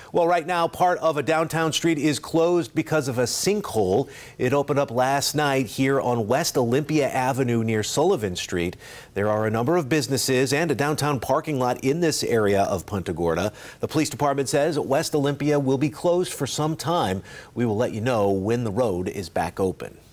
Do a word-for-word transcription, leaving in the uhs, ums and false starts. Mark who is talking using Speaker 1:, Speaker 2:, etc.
Speaker 1: Well, right now, part of a downtown street is closed because of a sinkhole. It opened up last night here on West Olympia Avenue near Sullivan Street. There are a number of businesses and a downtown parking lot in this area of Punta Gorda. The police department says West Olympia will be closed for some time. We will let you know when the road is back open.